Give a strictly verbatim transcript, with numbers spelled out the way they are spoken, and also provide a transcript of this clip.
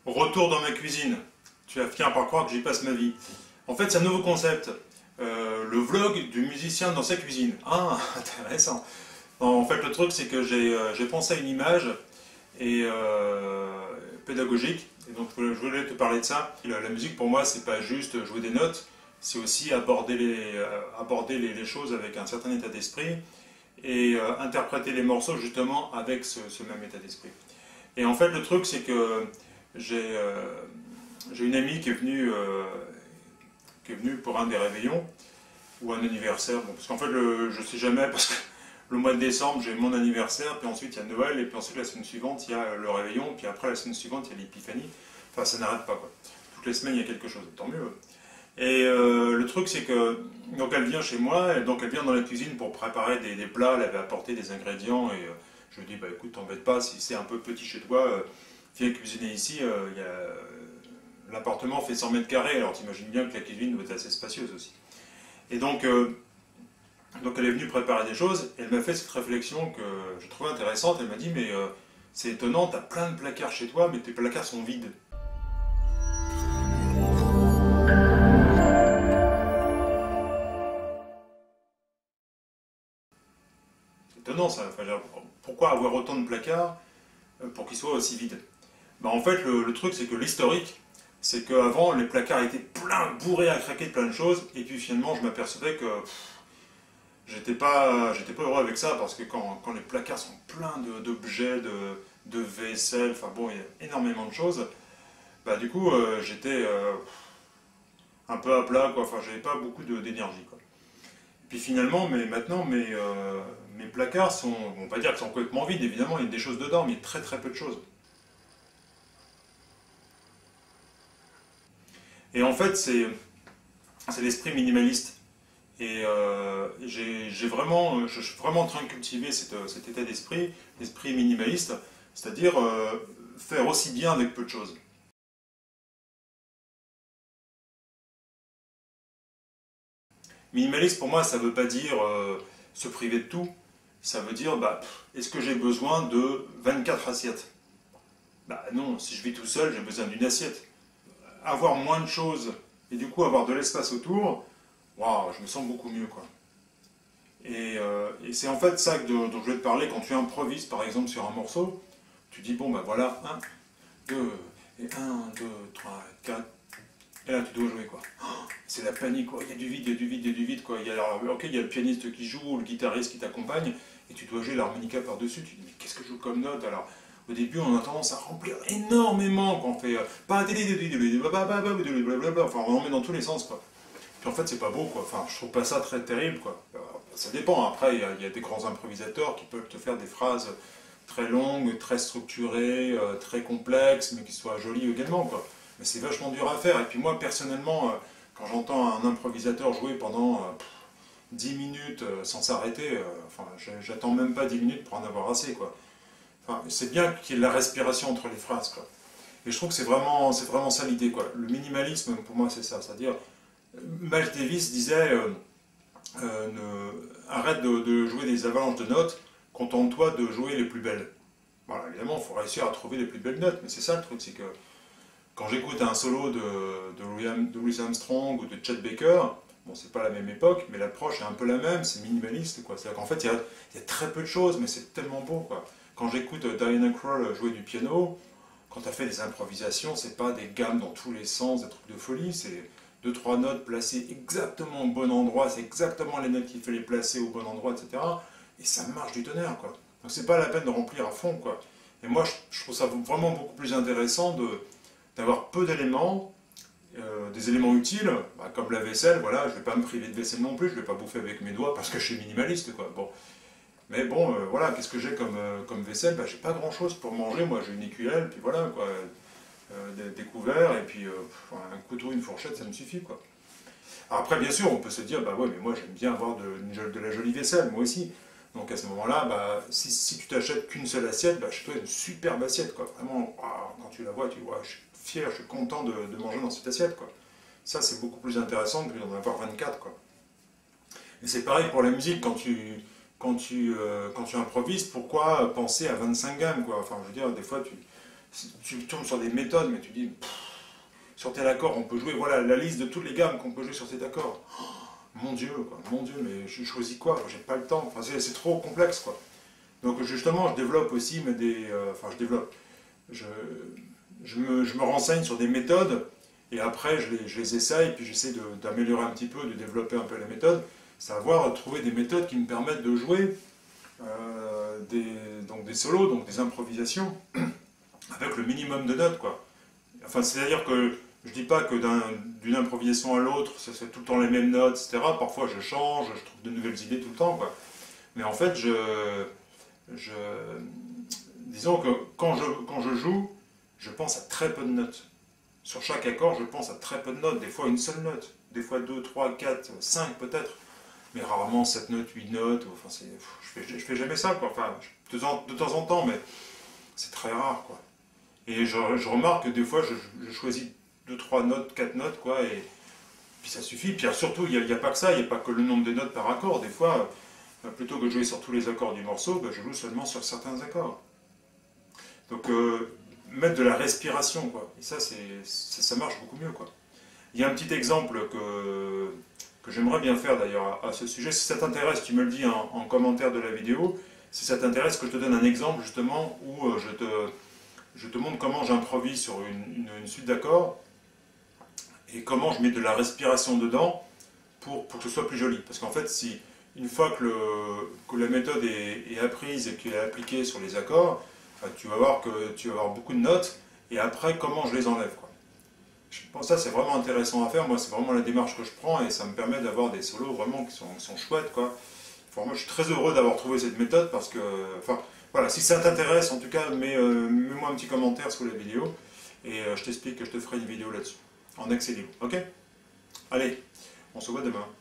Retour dans ma cuisine. Tu vas finir par croire que j'y passe ma vie. En fait, c'est un nouveau concept. Euh, le vlog du musicien dans sa cuisine. Ah, intéressant. En fait, le truc, c'est que j'ai euh, pensé à une image et, euh, pédagogique. Et donc, je voulais te parler de ça. La, la musique, pour moi, c'est pas juste jouer des notes. C'est aussi aborder, les, euh, aborder les, les choses avec un certain état d'esprit et euh, interpréter les morceaux justement avec ce, ce même état d'esprit. Et en fait, le truc, c'est que j'ai euh, une amie qui est, venue, euh, qui est venue pour un des réveillons, ou un anniversaire, bon, parce qu'en fait, le, je ne sais jamais, parce que le mois de décembre, j'ai mon anniversaire, puis ensuite il y a Noël, et puis ensuite la semaine suivante, il y a le réveillon, puis après la semaine suivante, il y a l'épiphanie. Enfin, ça n'arrête pas, quoi. Toutes les semaines, il y a quelque chose, tant mieux. Et euh, le truc, c'est que, donc elle vient chez moi, et donc elle vient dans la cuisine pour préparer des, des plats, elle avait apporté des ingrédients, et euh, je lui dis, bah écoute, t'embête pas, si c'est un peu petit chez toi, euh, viens cuisiner ici, euh, euh, l'appartement fait cent mètres carrés, alors t'imagines bien que la cuisine doit être assez spacieuse aussi. Et donc, euh, donc elle est venue préparer des choses, et elle m'a fait cette réflexion que je trouvais intéressante, elle m'a dit, mais euh, c'est étonnant, t'as plein de placards chez toi, mais tes placards sont vides. Étonnant ça, enfin, pourquoi avoir autant de placards pour qu'ils soient aussi vides? Ben, en fait, le, le truc, c'est que l'historique, c'est qu'avant, les placards étaient pleins, bourrés à craquer de plein de choses, et puis finalement, je m'apercevais que j'étais pas, j'étais pas heureux avec ça, parce que quand, quand les placards sont pleins d'objets, de, de, de vaisselle, enfin bon, il y a énormément de choses, bah du coup, euh, j'étais euh, un peu à plat, quoi, enfin, j'avais pas beaucoup d'énergie, quoi. Puis finalement, mais maintenant, mes, euh, mes placards sont, on va dire qu'ils sont complètement vides, évidemment, il y a des choses dedans, mais il y a très très peu de choses. Et en fait, c'est l'esprit minimaliste. Et euh, j'ai vraiment, je suis vraiment en train de cultiver cet, cet état d'esprit, l'esprit minimaliste, c'est-à-dire euh, faire aussi bien avec peu de choses. Minimaliste, pour moi, ça ne veut pas dire euh, se priver de tout. Ça veut dire, bah, est-ce que j'ai besoin de vingt-quatre assiettes? Bah non, si je vis tout seul, j'ai besoin d'une assiette. Avoir moins de choses et du coup avoir de l'espace autour, waouh, je me sens beaucoup mieux, quoi. Et, euh, et c'est en fait ça que, dont, dont je vais te parler quand tu improvises, par exemple, sur un morceau. Tu dis, bon, bah voilà, un, deux, et un, deux, trois, quatre. Et là, tu dois jouer, quoi. C'est la panique, quoi. Il y a du vide, il y a du vide, il y a du vide, quoi. Il y a, alors, ok, il y a le pianiste qui joue, ou le guitariste qui t'accompagne, et tu dois jouer l'harmonica par-dessus. Tu dis, mais qu'est-ce que je joue comme note? Alors, au début, on a tendance à remplir énormément quand on fait. Enfin, on en met dans tous les sens, quoi. Puis en fait, c'est pas beau, quoi. Enfin, je trouve pas ça très terrible, quoi. Ça dépend. Après, il y, a, il y a des grands improvisateurs qui peuvent te faire des phrases très longues, très structurées, euh, très complexes, mais qui soient jolies également, quoi. Mais c'est vachement dur à faire. Et puis moi, personnellement, euh, quand j'entends un improvisateur jouer pendant euh, dix minutes euh, sans s'arrêter, euh, enfin, j'attends même pas dix minutes pour en avoir assez, quoi. Enfin, c'est bien qu'il y ait de la respiration entre les phrases, quoi. Et je trouve que c'est vraiment, c'est vraiment ça l'idée, quoi. Le minimalisme, pour moi, c'est ça. C'est-à-dire, Miles Davis disait euh, euh, ne, arrête de, de jouer des avalanches de notes, contente-toi de jouer les plus belles. Voilà, évidemment, il faut réussir à trouver les plus belles notes, mais c'est ça le truc, c'est que quand j'écoute un solo de, de Louis Armstrong ou de Chet Baker, bon, c'est pas la même époque, mais l'approche est un peu la même, c'est minimaliste, quoi. C'est-à-dire qu'en fait, il y a, il y a très peu de choses, mais c'est tellement beau, quoi. Quand j'écoute Diana Krall jouer du piano, quand elle fait des improvisations, c'est pas des gammes dans tous les sens, des trucs de folie, c'est deux, trois notes placées exactement au bon endroit, c'est exactement les notes qu'il fallait placer au bon endroit, et cetera. Et ça marche du tonnerre, quoi. Donc c'est pas la peine de remplir à fond, quoi. Et moi, je, je trouve ça vraiment beaucoup plus intéressant de d'avoir peu d'éléments, euh, des éléments utiles, bah, comme la vaisselle, voilà, je ne vais pas me priver de vaisselle non plus, je ne vais pas bouffer avec mes doigts parce que je suis minimaliste, quoi. Bon. Mais bon, euh, voilà, qu'est-ce que j'ai comme, euh, comme vaisselle? Bah, j'ai pas grand-chose pour manger, moi j'ai une écuelle, puis voilà, quoi, euh, des, des couverts, et puis euh, un couteau, une fourchette, ça me suffit, quoi. Alors après, bien sûr, on peut se dire, bah ouais, mais moi j'aime bien avoir de, de la jolie vaisselle, moi aussi. Donc à ce moment-là, bah, si, si tu t'achètes qu'une seule assiette, bah, chez toi une superbe assiette, quoi. Vraiment, wow, quand tu la vois, tu vois, je suis fier, je suis content de, de manger dans cette assiette, quoi. Ça, c'est beaucoup plus intéressant que d'en avoir vingt-quatre, quoi. Et c'est pareil pour la musique, quand tu, quand tu, euh, quand tu improvises, pourquoi penser à vingt-cinq gammes, quoi. Enfin, je veux dire, des fois, tu, tu tombes sur des méthodes, mais tu dis, pff, sur tel accord, on peut jouer, voilà, la liste de toutes les gammes qu'on peut jouer sur cet accord. Oh, mon Dieu, quoi, mon Dieu, mais je choisis quoi? J'ai pas le temps, enfin, c'est trop complexe, quoi. Donc justement, je développe aussi mais des... Euh, enfin, je développe. Je, je, me, je me renseigne sur des méthodes, et après, je les, je les essaye, puis j'essaie d'améliorer un petit peu, de développer un peu la méthode, savoir trouver des méthodes qui me permettent de jouer euh, des, donc des solos, donc des improvisations, avec le minimum de notes, quoi. Enfin, c'est-à-dire que je dis pas que d'une un, improvisation à l'autre, c'est tout le temps les mêmes notes, et cetera. Parfois, je change, je trouve de nouvelles idées tout le temps, quoi. Mais en fait, je... je disons que quand je, quand je joue, je pense à très peu de notes. Sur chaque accord, je pense à très peu de notes, des fois une seule note, des fois deux, trois, quatre, cinq peut-être, mais rarement sept notes, huit notes, enfin, je fais, je fais jamais ça, quoi. Enfin, de, temps, de temps en temps, mais c'est très rare, quoi. Et je, je remarque que des fois, je, je choisis deux, trois notes, quatre notes, quoi, et puis ça suffit. Puis surtout, il n'y a, a pas que ça, il n'y a pas que le nombre de notes par accord. Des fois, plutôt que de jouer sur tous les accords du morceau, ben, je joue seulement sur certains accords. Donc, euh, mettre de la respiration, quoi. Et ça, c'est, ça, ça marche beaucoup mieux, quoi. Il y a un petit exemple que, que j'aimerais bien faire, d'ailleurs, à, à ce sujet. Si ça t'intéresse, tu me le dis en, en commentaire de la vidéo. Si ça t'intéresse, que je te donne un exemple, justement, où euh, je, te, je te montre comment j'improvise sur une, une, une suite d'accords et comment je mets de la respiration dedans pour, pour que ce soit plus joli. Parce qu'en fait, si une fois que, le, que la méthode est, est apprise et qu'elle est appliquée sur les accords, enfin, tu vas voir que tu vas avoir beaucoup de notes, et après, comment je les enlève, quoi. Je pense que ça, c'est vraiment intéressant à faire. Moi, c'est vraiment la démarche que je prends, et ça me permet d'avoir des solos vraiment qui sont, qui sont chouettes, quoi. Enfin, moi, je suis très heureux d'avoir trouvé cette méthode, parce que, enfin, voilà, si ça t'intéresse, en tout cas, mets, euh, mets-moi un petit commentaire sous la vidéo, et euh, je t'explique que je te ferai une vidéo là-dessus, en accès libre, ok? Allez, on se voit demain.